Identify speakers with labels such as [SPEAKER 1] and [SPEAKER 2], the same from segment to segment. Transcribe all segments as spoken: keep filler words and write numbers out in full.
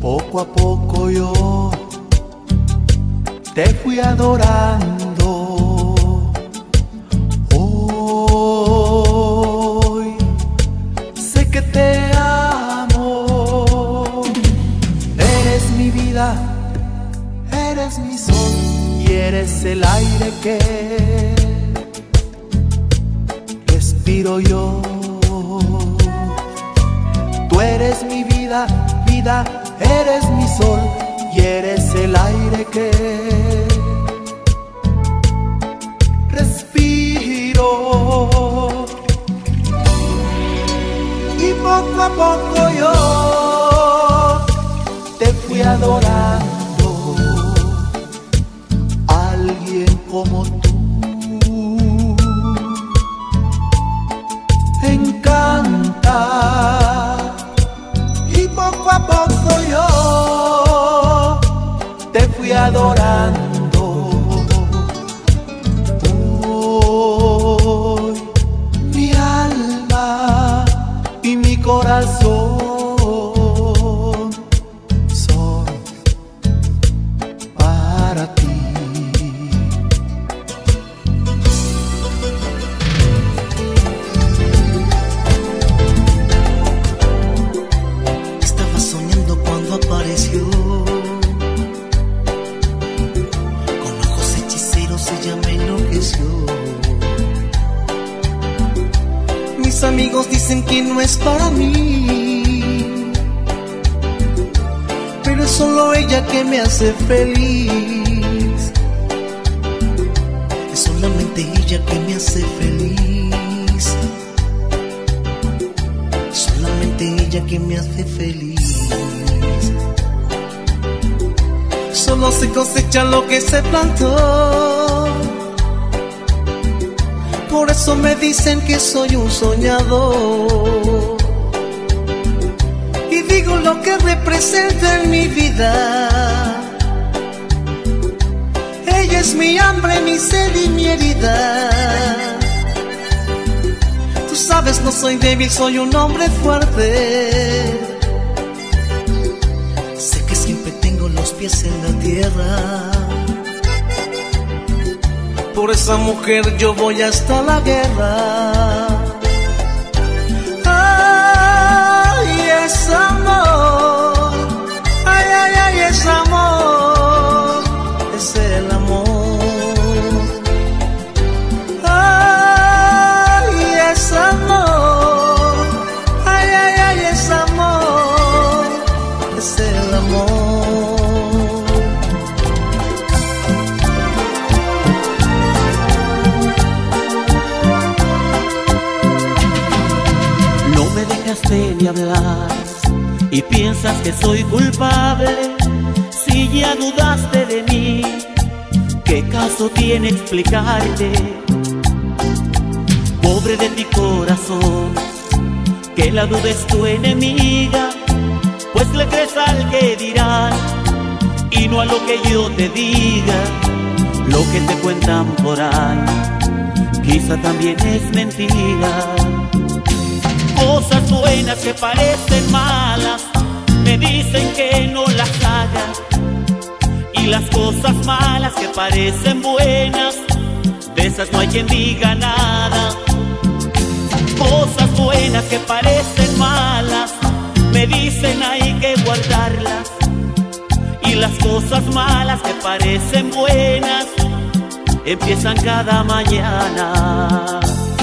[SPEAKER 1] Poco a poco yo te fui adorando. Hoy sé que te amo. Eres mi vida, eres mi sol y eres el aire que respiro yo. Tú eres mi vida, vida, eres mi sol y eres el aire que respiro. Y poco a poco yo te fui adorando. Alguien como tú encanta. Y poco a poco yo te fui adorando. Hoy mi alma y mi corazón son para ti.
[SPEAKER 2] Estaba soñando cuando apareció. Con ojos hechiceros ella me enloqueció. Mis amigos dicen que no es para mí, pero es solo ella que me hace feliz. Es solamente ella que me hace feliz. Solamente ella que me hace feliz. Solo se cosecha lo que se plantó. Por eso me dicen que soy un soñador. Y digo lo que representa en mi vida. Ella es mi hambre, mi sed y mi herida. Tú sabes, no soy débil, soy un hombre fuerte. Sé que siempre tengo los pies en la tierra. Por esa mujer yo voy hasta la guerra. Ay, es amor. Ay, ay, ay, es amor. Es el amor. Ay, es amor. Ay, ay, ay, es amor. Es el amor.
[SPEAKER 3] Ni hablar y piensas que soy culpable. Si ya dudaste de mí, ¿qué caso tiene explicarte? Pobre de mi corazón, que la duda es tu enemiga, pues le crees al que dirán y no a lo que yo te diga. Lo que te cuentan por ahí quizá también es mentira. Cosas buenas que parecen malas me dicen que no las haga, y las cosas malas que parecen buenas, de esas no hay quien diga nada. Cosas buenas que parecen malas me dicen hay que guardarlas, y las cosas malas que parecen buenas empiezan cada mañana.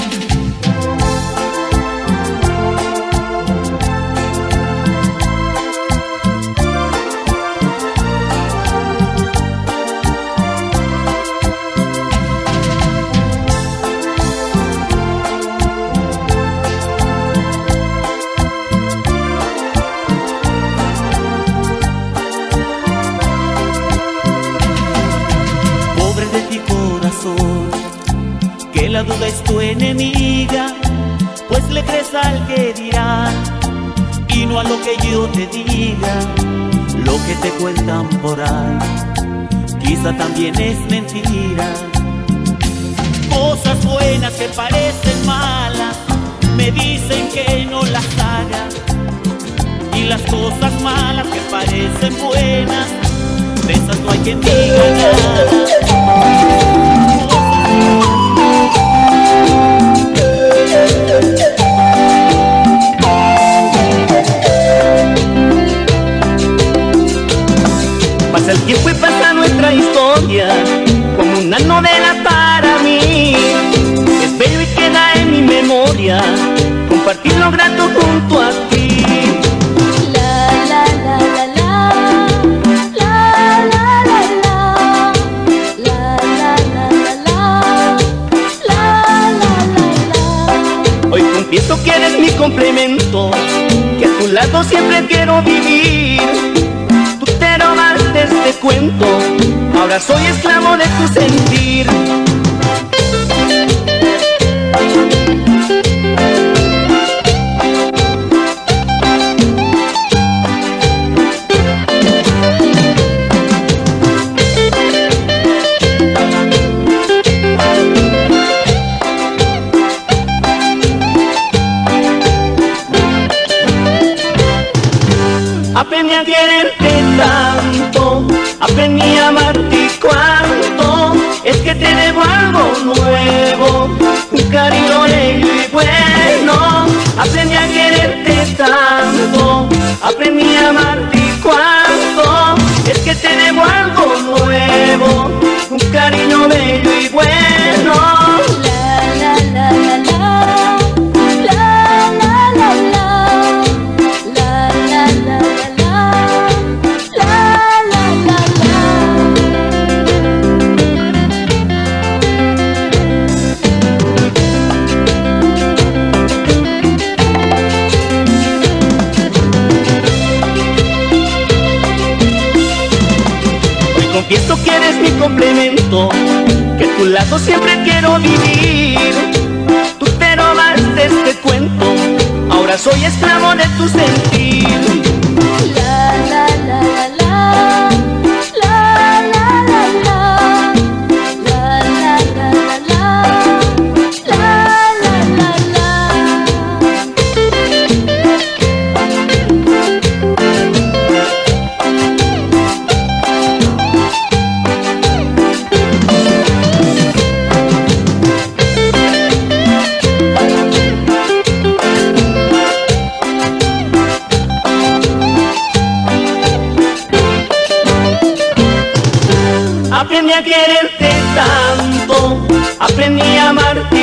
[SPEAKER 3] Que la duda es tu enemiga, pues le crees al que dirán y no a lo que yo te diga. Lo que te cuentan por ahí quizá también es mentira. Cosas buenas que parecen malas me dicen que no las haga, y las cosas malas que parecen buenas, de esas no hay quien diga nada.
[SPEAKER 4] Pasa el tiempo y pasa nuestra historia como una novela para mí. Es bello y queda en mi memoria compartir lo grato junto a ti.
[SPEAKER 5] La la la la la, la la la la, la la la la, la la la.
[SPEAKER 4] Hoy confieso que eres mi complemento, que a tu lado siempre quiero vivir. Tú te robaste este cuento, ahora soy esclavo de tu sentir. Aprendí a quererte tanto, aprendí a amarte y cuánto es que te debo algo nuevo, un cariño bello y bueno. Aprendí a quererte tanto, aprendí a amarte y cuánto es que te debo algo nuevo, un cariño bello y bueno.
[SPEAKER 5] La la la la la, la la la la, la la la la, la la la la.
[SPEAKER 4] Hoy confieso que eres mi complemento, que a tu lado siempre quiero vivir. Tú te robaste este cuento, ahora soy esclavo de tu sentir.
[SPEAKER 5] La la la la la, la la la la, la la la la la, la la la la.
[SPEAKER 4] Aprendí a quererte tanto, aprendí a amarte